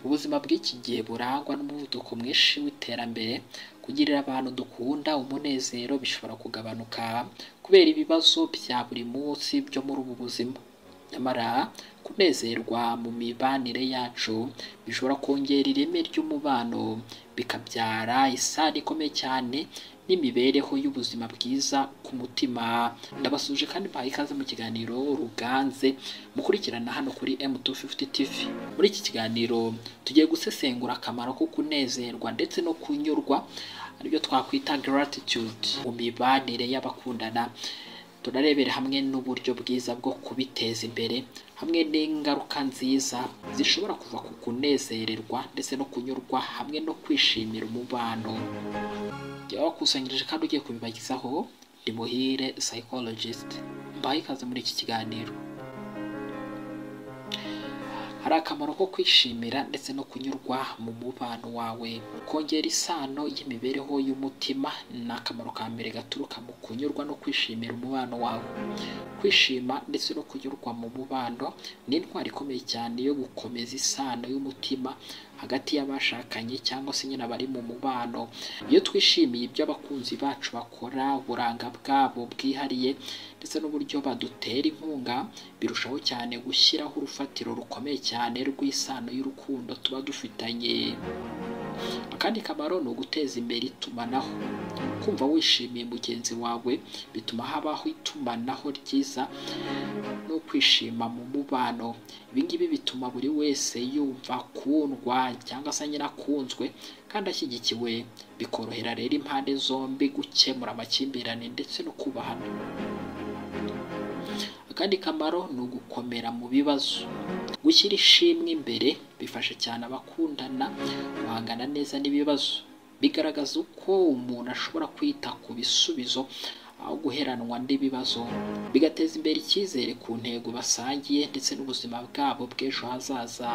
Ubuzima bw'iki gihe burangwa n'umuvuduko mwinshi w'iterambere, kugirira abantu dukunda umunezero bishobora kugabanuka kubera ibibazo bya buri munsi byo muri ubu buzima. Nyamara kunezerwa mu mibanire yacu bishobora kongera ireme ry'umubano, bikabyara isano ikomeye cyane n'imibereho y'ubuzima bwiza ku mutima. Ndabasuje kandi mbahaye ikaze mu kiganiro Ruganze mukurikirana hano kuri M250 TV. Muri iki kiganiro tugiye gusesengura akamaro ko kunezerwa ndetse no kunyurwa, aribyo twakwita gratitude mu mibanire y'abakundana. Tunarebera hamwe n'uburyo bwiza bwo kubiteza imbere, hamwe n'ingaruka nziza zishobora kuva ku kunezererwa ndetse no kunyurwa, hamwe no kwishimira umubano. Wakusanyirije kandi ugiye kubibagizaho ni Muhire psychologist. Mbahaye ikaze muri iki kiganiro. Hari akamaro ko kwishimira ndetse no kunyurwa mu mubano wawe. Kongera isano y'imibereho y'umutima ni akamaro ka mbere gaturuka mu kunyurwa no kwishimira umubano wawe. Kwishima ndetse no kunyurwa mu mubano ni intwaro ikomeye cyane yo gukomeza isano y'umutima hagati y'abashakanye cyangwa se nyine abari mu mubano. Iyo twishimiye ibyo abakunzi bacu bakora, uburanga bwabo bwihariye ndetse n'uburyo badutera inkunga, birushaho cyane gushyiraho urufatiro rukomeye cyane rw'isano y'urukundo tuba dufitanye. Akandi kamaro ni uguteza imbere itumanaho. Kumva wishimiye mugenzi wawe bituma habaho itumanaho ryiza no kwishima mu mubano. Ibi ngibi bituma buri wese yumva akundwa cyangwa se nyine akunzwe kandi ashyigikiwe, bikorohera rero impande zombi gukemura amakimbirane ndetse no kubahana. Akandi kamaro ni ugukomera mu bibazo. Gushyira ishimwe imbere bifasha cyane abakundana guhangana neza n'ibibazo. Bigaragaza uko umuntu ashobora kwita ku bisubizo aho guheranwa n'ibibazo, bigateza imbere icyizere ku ntego basangiye ndetse n'ubuzima bwabo bw'ejo hazaza.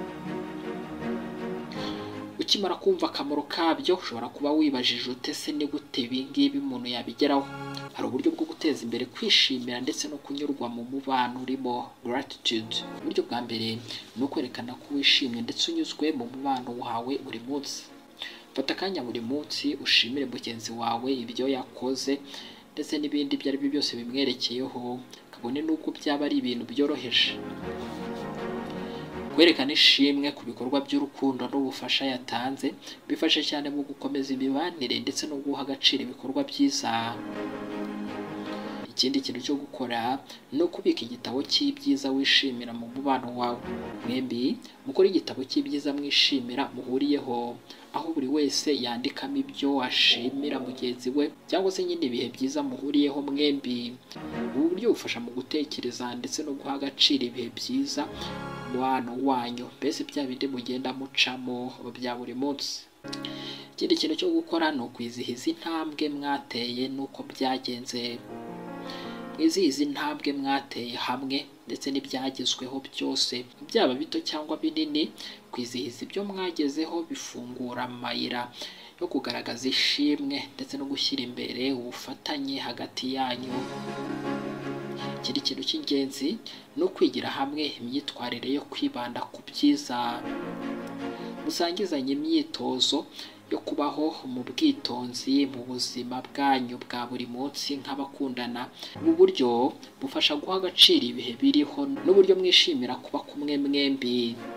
Ukimara kumva akamaro kabyo ushobora kuba wibajije ute se ni gute ibi ngibi umuntu yabigeraho? Hari uburyo bwo guteza imbere kwishimira ndetse no kunyurwa mu mubano urimo gratitude. Uburyo bwa mbere ni ukwerekana ko wishimye ndetse unyuzwe mu mubano wawe buri munsi. Fata akanya buri munsi ushimire mugenzi wawe ibyo yakoze ndetse n'ibindi ibyo ari byo byose bimwerekeyeho, kabone n'ubwo byaba ari ibintu byoroheje. Kwerekana ishimwe ku bikorwa by'urukundo n'ubufasha yatanze bifasha cyane mu gukomeza imibanire ndetse no guha agaciro ibikorwa byiza. Ikindi kintu cyo gukora ni ukubika igitabo cy'ibyiza wishimira mu mubano wawe. Mwembi mukore igitabo cy'ibyiza mwishimira muhuriyeho, aho buri wese yandikamo ibyo ashimira mugenzi we cyangwa se nyine ibihe byiza muhuriyeho mwembi. Ubu buryo bufasha mu gutekereza ndetse no guha agaciro ibihe byiza umubano wanyu, mbese bya bindi mugenda mucamo bya buri munsi. Ikindi kintu cyo gukora ni ukwizihiza intambwe mwateye n'uko byagenze. Mwizihiza intambwe mwateye hamwe ndetse n'ibyagezweho byose, byaba bito cyangwa binini. Kwizihiza ibyo mwagezeho bifungura amayira yo kugaragaza ishimwe ndetse no gushyira imbere ubufatanye hagati yanyu. Ikindi kintu cy'ingenzi ni ukwigira hamwe imyitwarire yo kwibanda ku byiza. Musangizanye imyitozo yo kubaho mu bwitonzi mu buzima bwanyu bwa buri munsi nk'abakundana. Ubu buryo bufasha guha agaciro ibihe biriho n'uburyo mwishimira kuba kumwe mwembi.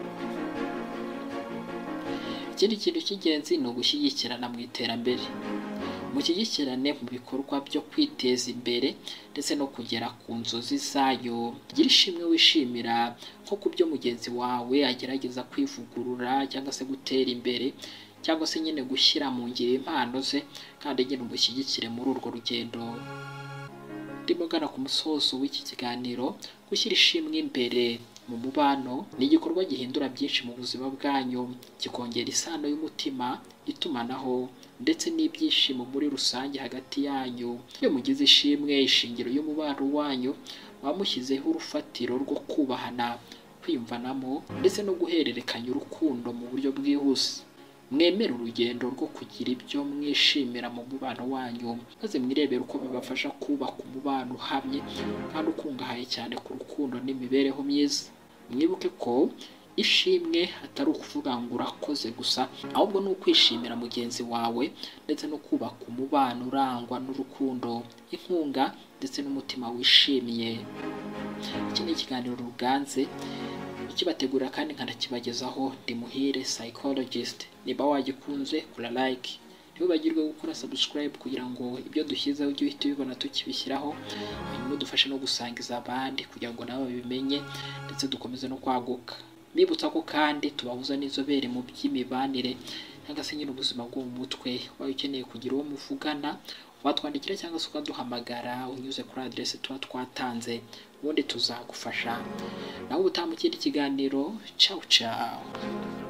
Ikindi kintu cy'ingenzi ni ugushyigikirana mu iterambere. Mushyigikirane mu bikorwa byo kwiteza imbere ndetse no kugera ku nzozi zanyu. Gira ishimwe wishimira nko ku byo mugenzi wawe agerageza kwivugurura cyangwa se gutera imbere, cyangwa se nyine gushyira mu ngiro impano ze, kandi nyine umushyigikire muri urwo rugendo. Ndimo gana ku musozo w'iki kiganiro. Gushyira ishimwe imbere mu mubano ni igikorwa gihindura byinshi mu buzima bwanyu, kikongera isano y'umutima, itumanaho ndetse n'ibyishimo muri rusange hagati yanyu. Iyo mugize ishimwe, ishingiro y'umubano wanyu wamushyizeho urufatiro rwo kubahana, kwiyumvanamo ndetse no guhererekanya urukundo mu buryo bwihuse. Mwemere urugendo rwo kugira ibyo mwishimira mu mubano wanyu, maze mwirebere uko bibafasha kubaka umubano uhamye kandi ukungahaye cyane ku rukundo n'imibereho myiza. Mwibuke ko ishimwe atari ukuvuga ngo urakoze gusa, ahubwo ni ukwishimira mugenzi wawe ndetse no kubaka umubano urangwa n'urukundo, inkunga ndetse n'umutima wishimiye. Iki ni ikiganiro Ruganze ukibategura kandi nkanakibagezaho ndi Muhire Psychologist. Niba wagikunze kora like, ntibagirwe gukora subscribe kugira ngo ibyo dushyizeho ujye uhita ubibona tukibishyiraho, hanyuma udufashe no gusangiza abandi kugira ngo nabo babimenye ndetse dukomeze no kwaguka. Bibutsa ko kandi tubahuza n'inzobere mu by'imibanire cyangwa se nyine ubuzima bwo mu mutwe. Waba ukeneye kugira uwo muvugana watwandikira cyangwa se ukaduhamagara unyuze kuri adresse tuba twatanze, ubundi tuzagufasha. Naho ubutaha mu kindi kiganiro, ciao ciao.